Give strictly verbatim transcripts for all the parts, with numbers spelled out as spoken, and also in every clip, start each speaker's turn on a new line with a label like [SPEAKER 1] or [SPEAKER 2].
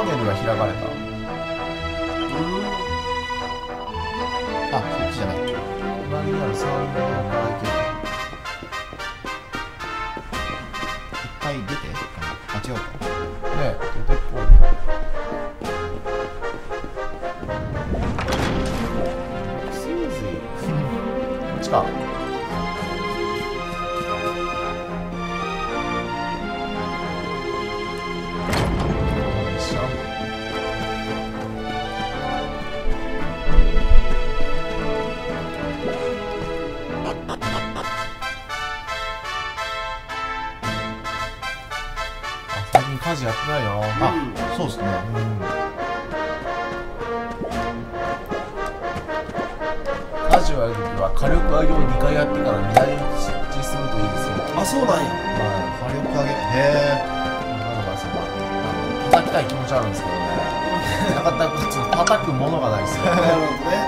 [SPEAKER 1] ネルが開かれた。
[SPEAKER 2] あ、そっちじゃない。
[SPEAKER 1] 隣にあるサウンドのから行ける。
[SPEAKER 2] いっぱい出てあ、違うか。
[SPEAKER 1] ねえ、出てっぽい。スイーズイ。こっちか。家事やってないな。
[SPEAKER 2] あ、そうですね。
[SPEAKER 1] うん。家事をやるときは火力上げをにかいやってから乱れ打ちするといいですよ。
[SPEAKER 3] あ、そうなんや。
[SPEAKER 2] 火力上げ。へえ。
[SPEAKER 1] なんかその叩きたい気持ちあるんですけどね。なかなかちょっと叩くものがないですよ。
[SPEAKER 3] なるほどね。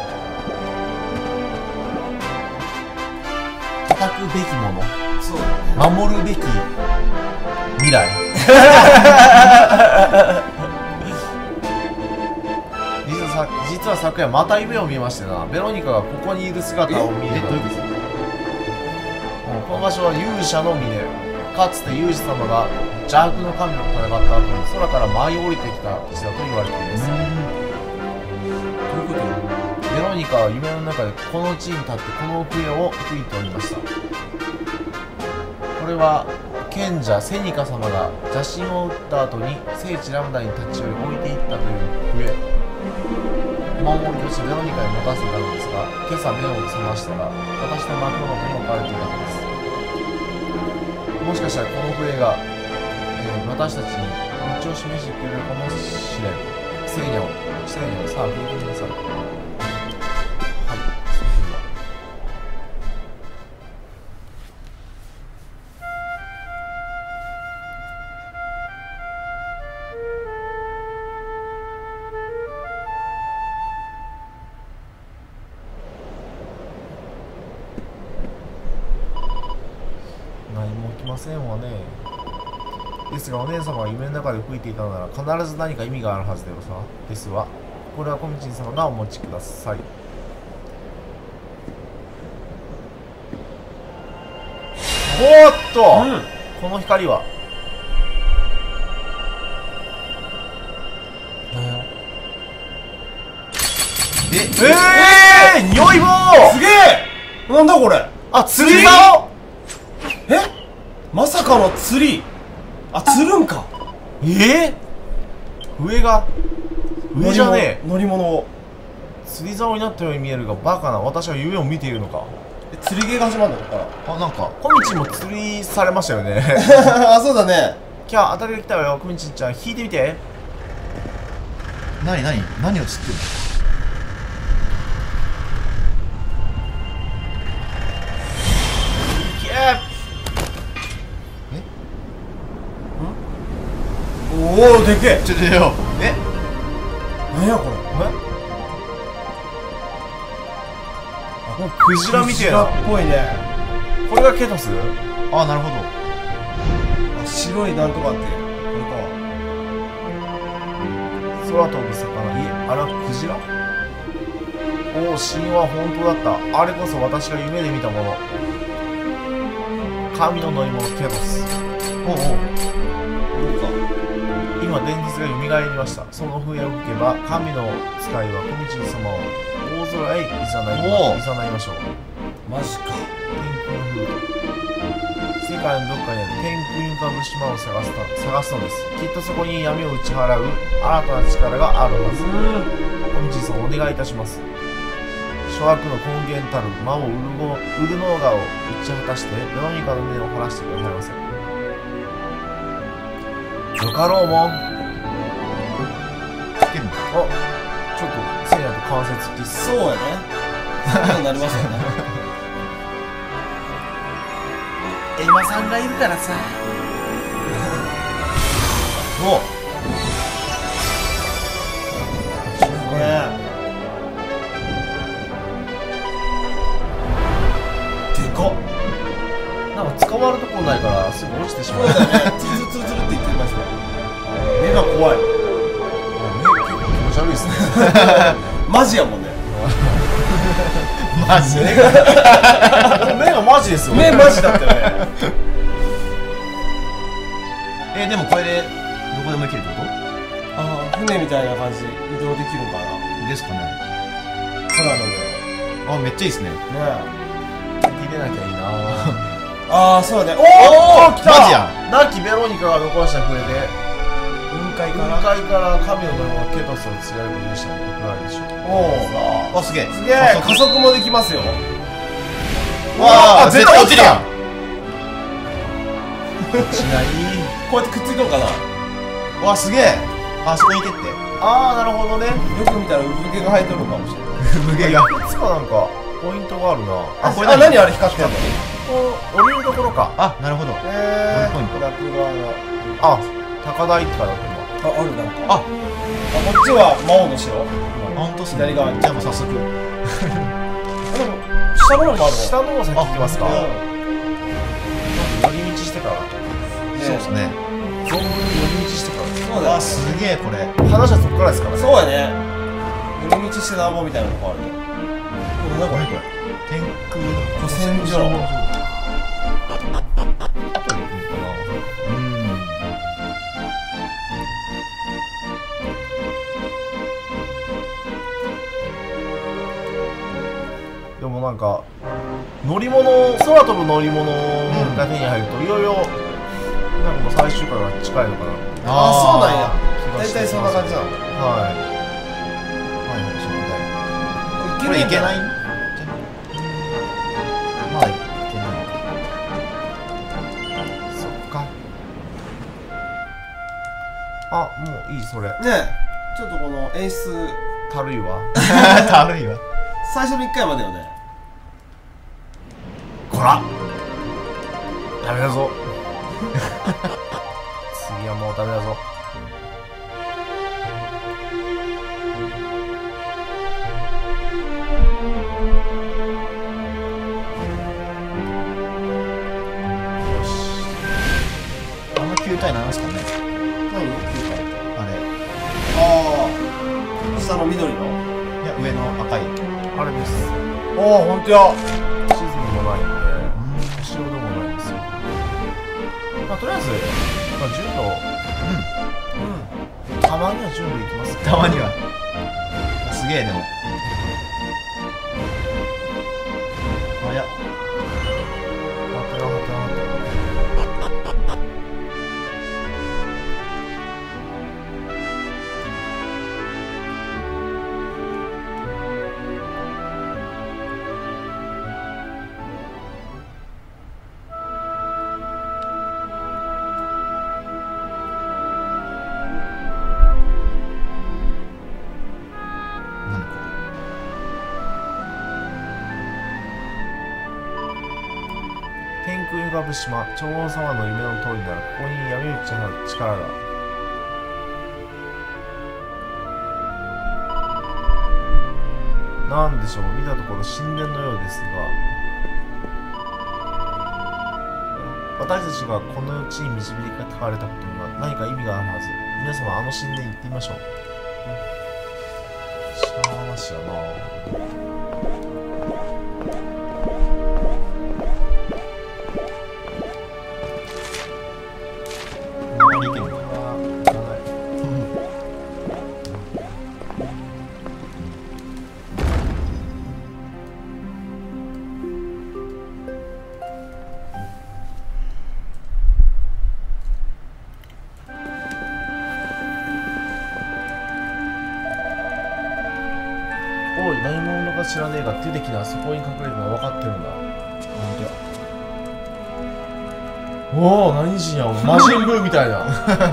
[SPEAKER 1] 叩くべきもの。
[SPEAKER 3] そう。
[SPEAKER 1] 守るべき未来。実はさ実は昨夜また夢を見ましてな。ベロニカがここにいる姿を見る。
[SPEAKER 2] え、どういうことですか？
[SPEAKER 1] この場所は勇者の峰。かつて勇者様が邪悪の神と戦った後に空から舞い降りてきた地だと言われています。
[SPEAKER 3] どういうこと？
[SPEAKER 1] ベロニカは夢の中でこの地に立ってこの笛を吹いておりました。これは賢者セニカ様が邪神を撃った後に聖地ラムダに立ち寄り置いていったという笛。お守りとしてベロニカに持たせていたのですが、今朝目を覚ましたら私の枕元に置かれていたのです。もしかしたらこの笛が、えー、私たちに道を示してくれるかもしれん。聖ニャを聖ニャをさあ吹いてみなさい。はい、それでは何も起きませんわね。ですがお姉様が夢の中で吹いていたのなら必ず何か意味があるはずではさですわ。これはコミチン様がお持ちください。おーっと、うん、この光はええー、匂い棒
[SPEAKER 3] すげえ。なんだこれ。
[SPEAKER 1] あ、釣り竿。
[SPEAKER 3] え、まさかの釣り。あ、釣るんか。
[SPEAKER 1] えー、上が上じゃねえ。
[SPEAKER 3] 乗り物を
[SPEAKER 1] 釣り竿になったように見えるがバカな。私は夢を見ているのか。
[SPEAKER 3] え、釣り芸が始まるんだここから。
[SPEAKER 1] あ、なんかコミチンも釣りされましたよね。
[SPEAKER 3] あ、そうだね。
[SPEAKER 1] キャー、当たりが来たわよ。コミチンちゃん引いてみて。
[SPEAKER 2] なになに何を釣ってるの？
[SPEAKER 3] おお、でけえ。
[SPEAKER 2] ちょちょちょ、え、
[SPEAKER 3] なんやこれ。
[SPEAKER 1] え、あ、このクジラみてえな。
[SPEAKER 3] クジラっぽいね。
[SPEAKER 1] これがケトス。
[SPEAKER 2] あ、なるほど。
[SPEAKER 3] あ、白いなんとかってこれか。
[SPEAKER 1] 空飛ぶ魚。いえ、あれはクジラ。おお、神話本当だった。あれこそ私が夢で見たもの。神の乗り物ケトス。
[SPEAKER 2] おうおう、
[SPEAKER 1] 今伝説が蘇りました。その笛を吹けば神の使いはコミチン様を大空へいざないいざないましょう。
[SPEAKER 3] マジか。
[SPEAKER 1] 天空フード。世界のどっかにある天空に浮かぶ島を探すた探すのです。きっとそこに闇を打ち払う新たな力があるはず。コミチン様お願いいたします。諸悪の根源たる魔をウルゴウルノーガを打ち果たしてベロニカの目を晴らしてくださいませ。よかろうもん。
[SPEAKER 2] つけるの？
[SPEAKER 1] あ、ちょっとせいやと関節キス。
[SPEAKER 3] そうやね。そうなりますよね。
[SPEAKER 1] エマさんがいるからさ。お、
[SPEAKER 3] これでかっ。
[SPEAKER 1] なんか捕まるとこないからすぐ落ちてしまう。
[SPEAKER 3] そうだね。ツルツルツルって言ってました。目が怖い。
[SPEAKER 1] ち悪いっすね。
[SPEAKER 3] マジやもんね。
[SPEAKER 2] マジで
[SPEAKER 1] 目がマジですよ。
[SPEAKER 3] 目マジだったよね。
[SPEAKER 2] え、でもこれでどこでも行けるってこ
[SPEAKER 3] ああ、船みたいな感じで移動できるんかな。
[SPEAKER 2] とですかね。
[SPEAKER 3] 空の上。
[SPEAKER 2] あ、めっちゃいいっすね。
[SPEAKER 3] ね
[SPEAKER 1] 切れなきゃいいな。
[SPEAKER 3] ああ、そうだね。
[SPEAKER 1] おお、来た。
[SPEAKER 2] マジやん。
[SPEAKER 1] 亡きベロニカが残した笛で
[SPEAKER 3] 雲海か
[SPEAKER 1] 雲
[SPEAKER 3] ら。
[SPEAKER 1] 海から神の乗り物ケトスを強い許したのが来るでしょう。
[SPEAKER 3] おお。
[SPEAKER 2] あ、すげえ。
[SPEAKER 3] すげえ、加速もできますよ。
[SPEAKER 2] わあ、絶対落ちるやん。
[SPEAKER 1] しない
[SPEAKER 3] こうやってくっついとんかな。よ
[SPEAKER 2] わあ、すげえ。あそこに行けって。
[SPEAKER 1] ああ、なるほどね。
[SPEAKER 3] く見たら産毛が生えとるのかもしれない。
[SPEAKER 2] 無限
[SPEAKER 1] いつかなんかポイントがあるな。
[SPEAKER 3] あ、
[SPEAKER 2] これ
[SPEAKER 3] あ、何あれ光ってんの。
[SPEAKER 1] ここ降りるところか。
[SPEAKER 2] あ、なるほど。
[SPEAKER 3] え
[SPEAKER 2] ポイント
[SPEAKER 3] ー、楽側の。
[SPEAKER 1] あ、高台って書いてある
[SPEAKER 3] あ、あるなんか。
[SPEAKER 2] あ、
[SPEAKER 3] あ、こっちは魔王の城。
[SPEAKER 2] あ、ほんとっすね。
[SPEAKER 3] 左側に
[SPEAKER 2] じゃあもう早速。
[SPEAKER 3] あ、でも下の方もある
[SPEAKER 1] 下の方先行きますか。
[SPEAKER 3] わ。
[SPEAKER 1] 寄り道してから。
[SPEAKER 2] そうですね。
[SPEAKER 1] 存分に寄り道してからです。
[SPEAKER 3] そうだよ。
[SPEAKER 2] わあ、すげえこれ。
[SPEAKER 1] 話はそこからですからね。
[SPEAKER 3] そうやね。寄り道してなんぼみたいなとこあるね。これなんか
[SPEAKER 2] 何これ。天空の
[SPEAKER 3] 古戦場。
[SPEAKER 2] うん。
[SPEAKER 1] でもなんか乗り物、空飛ぶ乗り物が手に入るといろいろなんかもう最終回が近いのかな。
[SPEAKER 3] あ、そうなんや。
[SPEAKER 1] 気がして
[SPEAKER 3] 大体そんな感じなの。
[SPEAKER 1] は
[SPEAKER 2] はいはい、そうみたい。
[SPEAKER 3] こ
[SPEAKER 2] これいけない
[SPEAKER 3] い。
[SPEAKER 2] まあいけないのか。
[SPEAKER 1] い。そっか。あ、もういいそれ。
[SPEAKER 3] ねえ、ちょっとこの演出、
[SPEAKER 1] たるいわ。
[SPEAKER 2] たるいわ。
[SPEAKER 3] 最初のいっかいまでよね。
[SPEAKER 1] こら。ダメだぞ。次はもうダメだぞ。
[SPEAKER 2] あの球体なんですかね。
[SPEAKER 3] 何？
[SPEAKER 2] あれ。
[SPEAKER 3] ああ、下の緑の。
[SPEAKER 2] いや、上の赤い。
[SPEAKER 1] あれです。
[SPEAKER 3] ああ、ほんとや。
[SPEAKER 1] 地図にもないんで、後ろでもないんですよ。まあ、とりあえず、まあ、順路、うん、たまには順路行きますけど。
[SPEAKER 2] たまには。すげえ、でも。早っ。
[SPEAKER 1] 待てよ、待てよ、待てよ。
[SPEAKER 2] 何こ
[SPEAKER 1] 天空に浮かぶ島、長老様の夢の通りなら、ここに闇討ちの力が。なんでしょう、見たところ神殿のようですが、私たちがこの地に導かれたことには何か意味があるはず。皆様、あの神殿に行ってみましょう。知らん話やな。
[SPEAKER 2] れ。いけるのか。
[SPEAKER 1] おい、何者か知らねえが出てきな。そこに隠れるのは分かってるんだ。おお、何人やん。魔人ブーみたいな。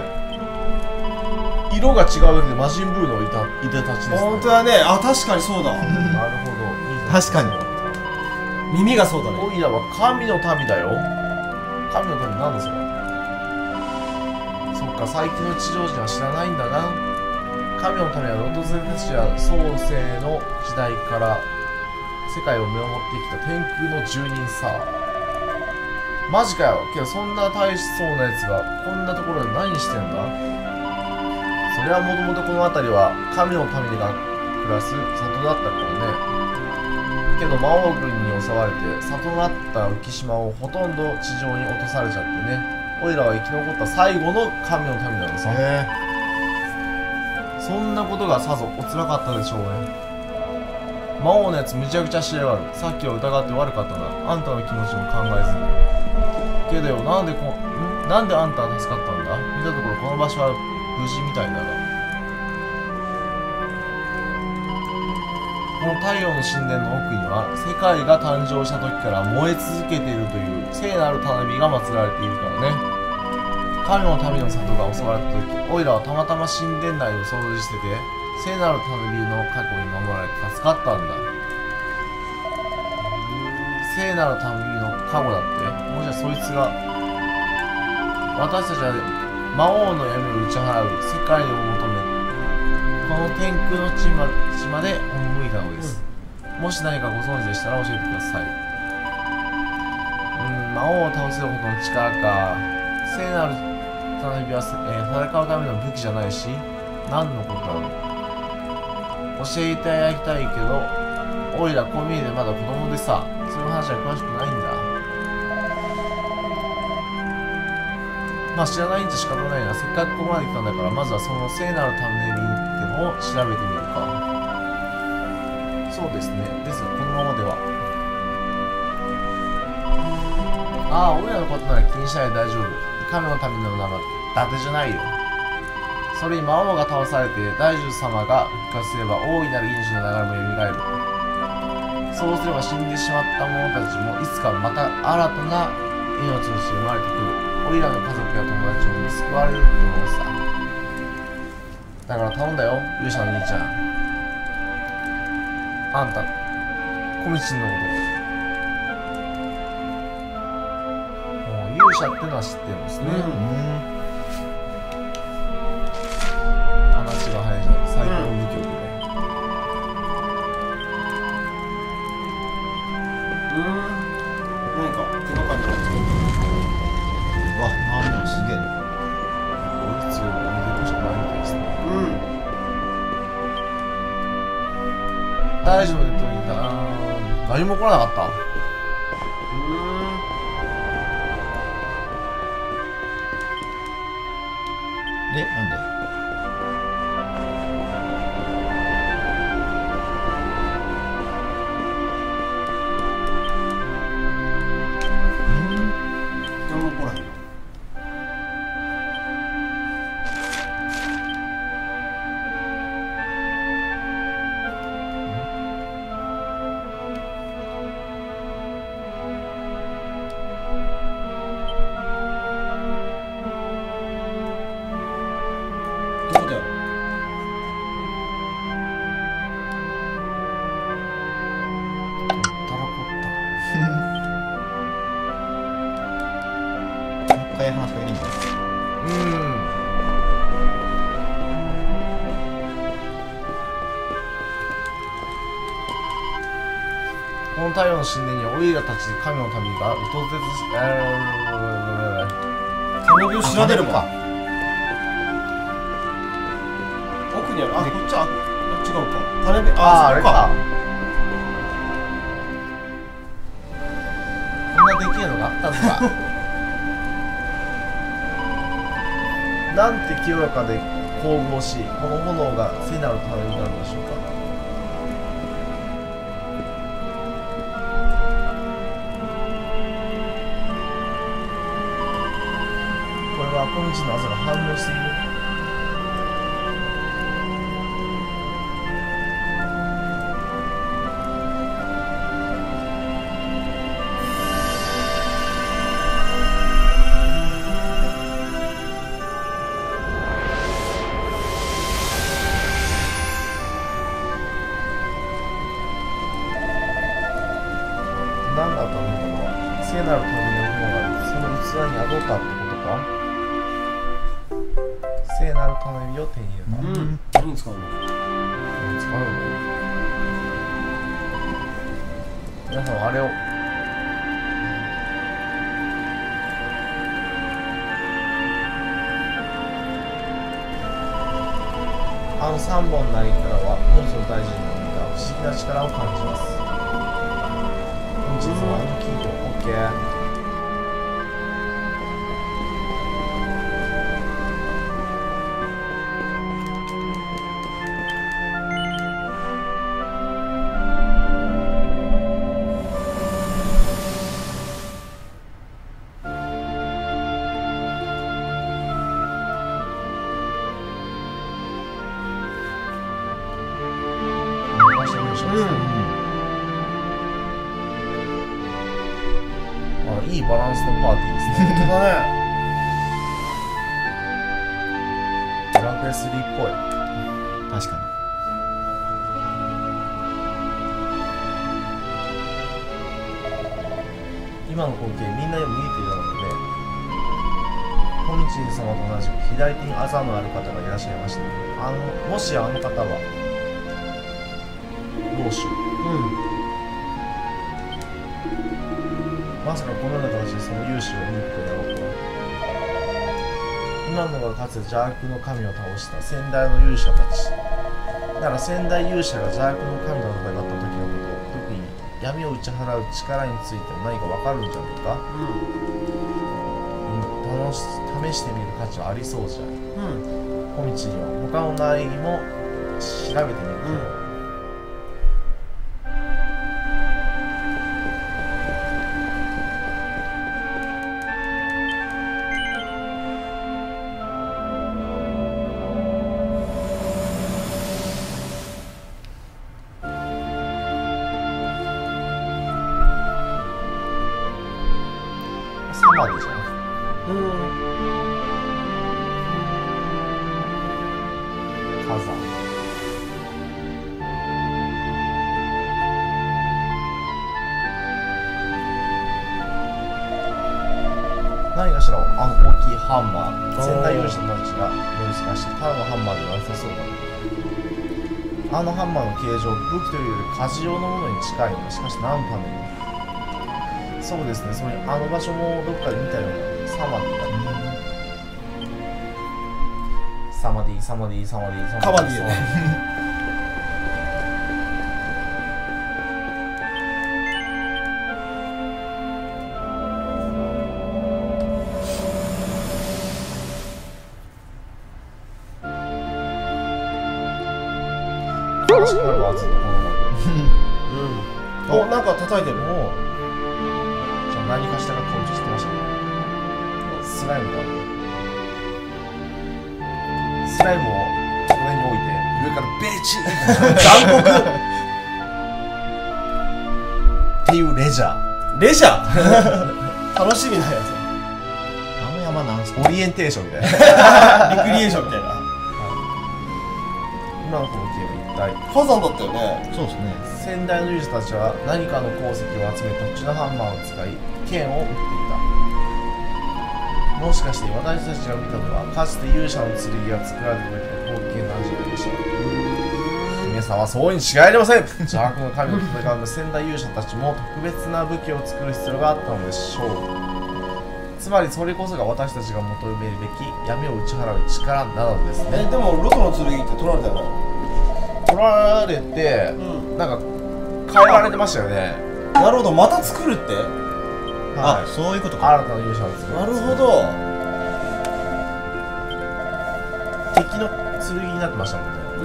[SPEAKER 1] 色が違うだけで魔人ブーのいたいでたちですね。
[SPEAKER 3] ほんとだね。あ、確かにそうだ。
[SPEAKER 1] なるほど。いいね
[SPEAKER 2] 確かに。
[SPEAKER 3] 耳がそうだね。
[SPEAKER 1] おいらは神の民だよ。神の民なんだそれ。そっか、最近の地上人は知らないんだな。神の民はロトゼネシア創世の時代から世界を見守ってきた天空の住人さ。マジかよ。けどそんな大しそうなやつがこんなところで何してんだ。それれはもともとこの辺りは神の民が暮らす里だったからね。けど魔王軍に襲われて里のあった浮島をほとんど地上に落とされちゃってね。オイラは生き残った最後の神の民なのさ。
[SPEAKER 2] へ
[SPEAKER 1] そんなことがさぞおつらかったでしょうね。魔王のやつむちゃくちゃしやがる。さっきは疑って悪かったな。あんたの気持ちも考えずに。けどよ、なんでこんなんであんたは助かったんだ。見たところこの場所は無事みたいだが。この太陽の神殿の奥には世界が誕生した時から燃え続けているという聖なる花火が祀られているからね。神の民の里が襲われた時、オイラはたまたま神殿内を掃除してて聖なる花火の過去に守られて助かったんだ。聖なる花火の過去だって。もしやそいつが私たちは魔王の闇を打ち払う世界を求めこの天空の地ま島で赴いたのです、うん、もし何かご存知でしたら教えてください。うん、魔王を倒せるほどの力か。聖なる花火は、えー、戦うための武器じゃないし何のことだろう。教えていただきたいけどオイラこう見えてまだ子供でさ、そういう話は詳しくないんだ。まあ知らないんじゃ仕方ないな。せっかくここまで来たんだからまずはその聖なるタンネリンってのを調べてみるか。そうですね。ですがこのままではああ、オイラのことなら気にしないで大丈夫。神のための名は伊達じゃないよ。それに魔王が倒されて大樹様が復活すれば大いなる命の流れも蘇る。そうすれば死んでしまった者たちもいつかまた新たな命として生まれてくる。オイラの家族や友達も救われるって思うさ。だから頼んだよ、勇者の兄ちゃん。あんたコミチンのこともう勇者ってのは知ってるんですね。うん話が早いじゃん。最高の武器をね。
[SPEAKER 3] うん、何か手がかりとかつけて。
[SPEAKER 2] うわ、なんでもすげえな。
[SPEAKER 1] 追い必要を見てほしくないみたいですね。
[SPEAKER 3] うん。
[SPEAKER 1] 大丈夫でとにかく何も来なかった。
[SPEAKER 2] で、なんで話がいいんだ。
[SPEAKER 1] うん。この太陽の神殿にオイラたち神の民が訪れずし、あ
[SPEAKER 3] ー、花火を調べるか。奥にある。あ、こっちは違うか。花火、あー、あれか。
[SPEAKER 1] こんなできるのがあったんだ。なんて清らかで神々しいこの炎が聖なる花火になるのでしょうか。これは今日の朝が反応している。何だったのかな。聖なるための炎がその器に宿ったってことか。聖なるためを手に入れた。
[SPEAKER 3] うん。何に使うの？
[SPEAKER 1] 何に使うの？皆さんあれをのさんぼんのなぎからは文章大臣の見た不思議な力を感じます。本日はあのキーと OK。いいバランスのパーティーですね。
[SPEAKER 3] 本当だね。
[SPEAKER 1] ドラクエスリーっぽい。
[SPEAKER 2] 確か
[SPEAKER 1] に。今の光景みんなでも見えているので、本陣様と同じく左手にあざのある方がいらっしゃいました。あのもしあの方は老主、まさかこのような形でその勇姿を見ることだろうとは。今のがかつて邪悪の神を倒した先代の勇者たちなら、先代勇者が邪悪の神と戦った時のこと、特に闇を打ち払う力についても何か分かるんじゃないか。うん、楽し試してみる価値はありそうじゃん。小道には他の苗木も調べてみるけど、サマデじゃん。火山。何かしらあの大きいハンマー、先代勇者たちが乗りつかしてただのハンマーではなさそうだ。あのハンマーの形状、武器というより火事用のものに近いの。しかし何のために。そうですね、それにあの場所もどっかで見たような。サマディだね。サマディ、サマディ、サマディ、サマディ。
[SPEAKER 3] カバディだね。
[SPEAKER 1] 楽しくなるわ、ずっとこの
[SPEAKER 3] うん。お、なんか叩いてる。
[SPEAKER 1] もうじゃあ何かしらが根治してましたね。スライムだ。スライムをこの辺に置いて上からベチー
[SPEAKER 3] 残酷
[SPEAKER 1] っていうレジャ
[SPEAKER 3] レジャー楽しみなや
[SPEAKER 2] にあの山なんすか。
[SPEAKER 1] ーオリエンテーションみたいな。
[SPEAKER 3] つ。リクリエーションみたいな。
[SPEAKER 1] 今の光景は一体
[SPEAKER 3] 火山だったよね。
[SPEAKER 2] そうですね。
[SPEAKER 1] 先代の勇者たちは何かの鉱石を集め特殊なハンマーを使い剣を打っていた。もしかして私たちが見たのはかつて勇者の剣が作られた時の光景なんじゃないでしょうか。姫様はそうに違いありません。邪悪の神と戦う先代勇者たちも特別な武器を作る必要があったのでしょう。つまりそれこそが私たちが求めるべき闇を打ち払う力なのです
[SPEAKER 3] え、
[SPEAKER 1] ね。
[SPEAKER 3] でもロトの剣って取られたよね。
[SPEAKER 1] 取られて、
[SPEAKER 3] うん
[SPEAKER 1] なんか変えられてましたよね。
[SPEAKER 3] なるほど、また作るって。
[SPEAKER 1] は
[SPEAKER 2] あ、そういうこと
[SPEAKER 1] い、
[SPEAKER 2] か。
[SPEAKER 1] 新たな勇者を作る。
[SPEAKER 3] なるほど。
[SPEAKER 1] 敵の剣になってましたもんね。
[SPEAKER 3] うん。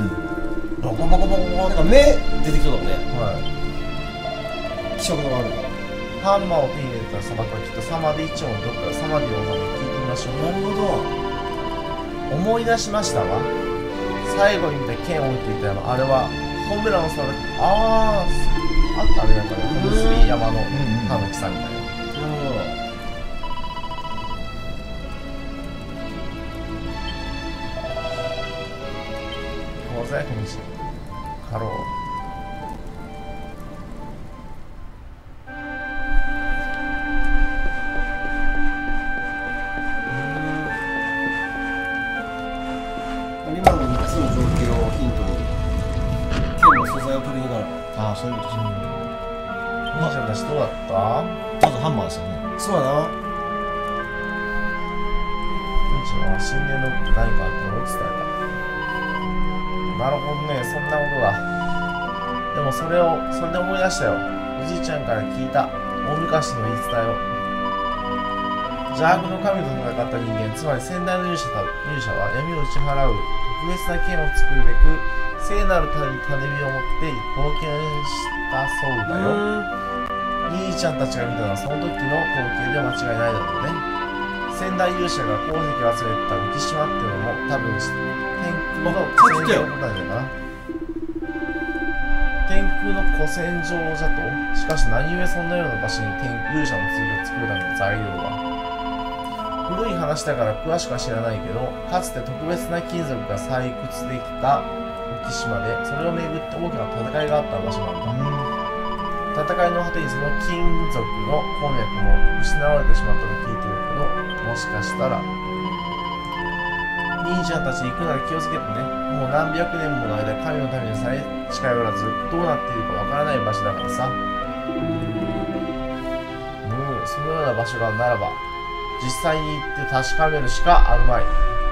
[SPEAKER 1] ボコボコボコボコ。
[SPEAKER 3] なんか目出てきそうだもんね。
[SPEAKER 1] はい。
[SPEAKER 3] 気色の悪い。
[SPEAKER 1] ハンマーを手に入れた砂漠はきっとサマディ一丁のどっかでサマディを聞いてみましょう。
[SPEAKER 3] なるほど。
[SPEAKER 1] 思い出しましたわ。最後に見た剣を置いていた山、あれはホムラの砂漠。ああ、あったあれなんかね、ホムスリー山のタヌキさんみたいな。
[SPEAKER 3] なるほど。
[SPEAKER 1] こうぜ、この道。かろう。
[SPEAKER 3] 今のみっつの状況をヒントに剣の素材を取りに行かな。
[SPEAKER 2] ああ、そういうことですね。
[SPEAKER 1] 兄ちゃんたちどうだった？
[SPEAKER 2] まずハンマーですよね。
[SPEAKER 3] そうやな。
[SPEAKER 1] 兄ちゃんは神殿の奥で何かあったのを伝えた。 なるほどね、そんなことが。でもそれをそれで思い出したよ。おじいちゃんから聞いた大昔の言い伝えを。邪悪の神と戦った人間、つまり先代の勇者た勇者は闇を打ち払う特別な剣を作るべく聖なる種火を持って冒険したそうだよ。兄ちゃんたちが見たのはその時の光景で間違いないだろうね。先代勇者が鉱石を集めた浮島っていうのも多分天空の古戦場なんじゃないかな。天空の古戦場じゃと。しかし何故そんなような場所に天勇者の剣を作るための材料が。古い話だから詳しくは知らないけど、かつて特別な金属が採掘できた浮島で、それをめぐって大きな戦いがあった場所なんだ。戦いの果てにその金属の鉱脈も失われてしまったと聞いてるけど、もしかしたら兄ちゃんたち行くなら気をつけてね。もう何百年もの間神のためにさえ近寄らずどうなっているかわからない場所だからさ。うん、そのような場所があるならば実際に行って確かめるしかあるまい。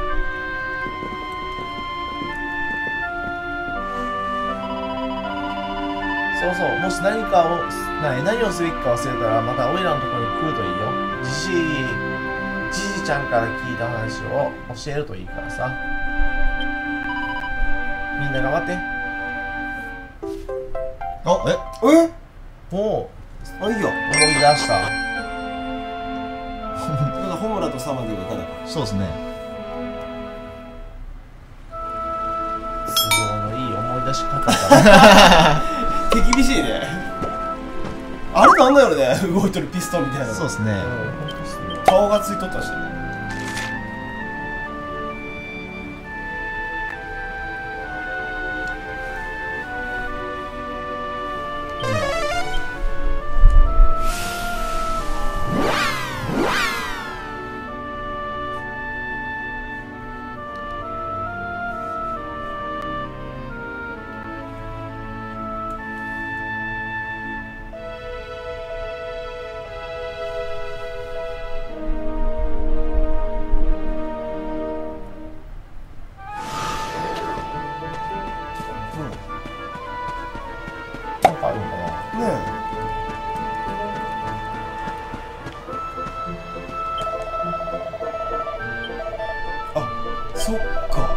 [SPEAKER 1] そうそう、もし何かを何何をすべきか忘れたらまたオイラのところに来るといいよ。じじいじじちゃんから聞いた話を教えるといいからさ。みんな頑張って。
[SPEAKER 2] あ、え
[SPEAKER 3] え
[SPEAKER 1] も
[SPEAKER 3] あ、いいよ。
[SPEAKER 1] う思い出した。
[SPEAKER 3] まだホムラとサマディがいかないか。
[SPEAKER 2] そうですね。
[SPEAKER 1] 都合のいい思い出し方だ。
[SPEAKER 3] 手厳しいね。あれなんだよね、動いてるピストンみたいなの。
[SPEAKER 2] そうですね。
[SPEAKER 1] うん、本当っすね。
[SPEAKER 3] 顔がついとったしね。
[SPEAKER 1] なんかあるのかな。
[SPEAKER 3] ねえ。あ、そっか。